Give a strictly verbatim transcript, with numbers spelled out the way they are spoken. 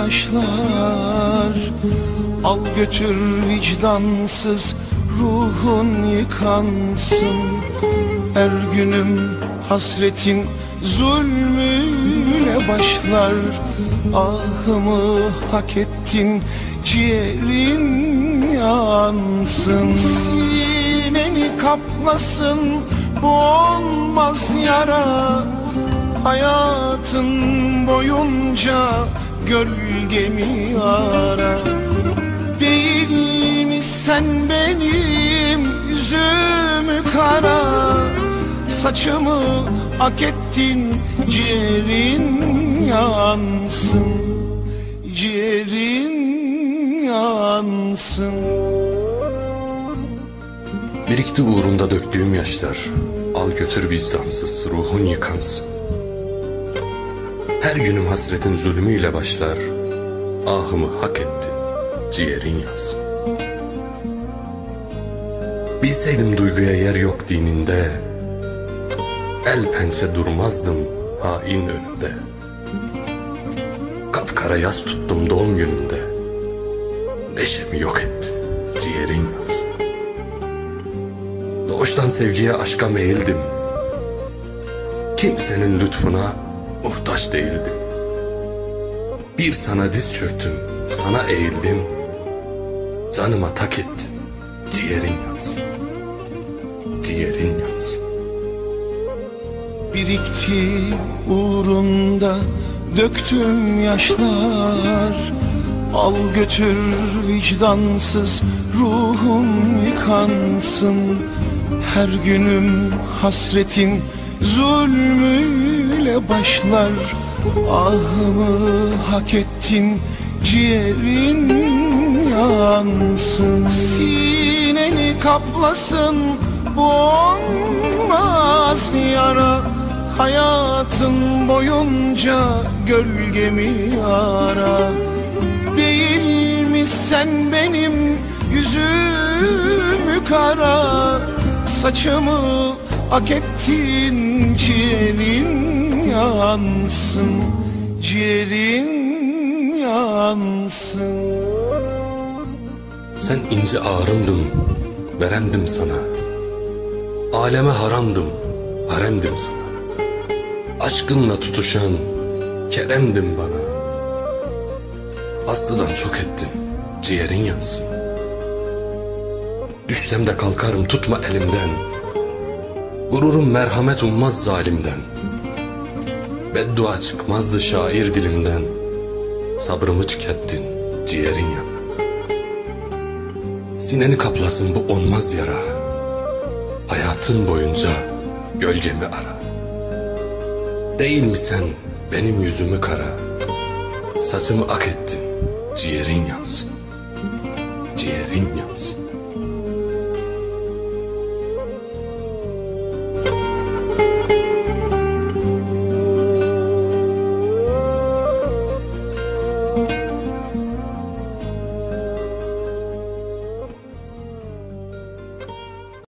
yaşlar. Al götür vicdansız, ruhun yıkansın. Her günüm hasretin zulmüyle başlar. Ahımı hak ettin, ciğerin yansın. Sineni kaplasın bu olmaz yara. Hayatın boyunca gölgemi ara. Değil mi sen benim yüzümü kara? Saçımı hak ettin, ciğerin yansın. Ciğerin yansın. Birikti uğrunda döktüğüm yaşlar. Al götür vicdansız, ruhun yıkansın. Her günüm hasretin zulmüyle başlar. Ahımı hak ettin, ciğerin yansın. Bilseydim duyguya yer yok dininde, el pençe durmazdım hain önünde. Kapkara yas tuttum doğum gününde, neşemi yok ettin, ciğerin yansın. Doğuştan sevgiye aşka meyildim, kimsenin lütfuna muhtaç değildim. Bir sana diz çöktüm, sana eğildim, canıma tak ettin, ciğerin yansın. Ciğerin yansın. Birikti uğrunda döktüm yaşlar. Al götür vicdansız, ruhum yıkansın. Her günüm hasretin zulmüyle başlar. Ahımı hak ettin, ciğerin yansın. Sineni kaplasın bu olmaz yara. Hayatın boyunca gölgemi ara. Değil mi sen benim yüzümü kara? Saçımı hak ettin, ciğerin yansın. Ciğerin yansın. Sen ince ağrımdın, veremdim sana. Aleme haramdım, haremdim sana. Aşkınla tutuşan keremdim bana. Aslıdan çok ettin, ciğerin yansın. Düşsem de kalkarım, tutma elimden. Gururum merhamet ummaz zalimden. Beddua çıkmazdı şair dilimden. Sabrımı tükettin, ciğerin yan. Sineni kaplasın bu olmaz yara. Hayatın boyunca gölgemi ara. Değil mi sen benim yüzümü kara? Saçımı ak ettin, ciğerin yansın. Ciğerin yansın.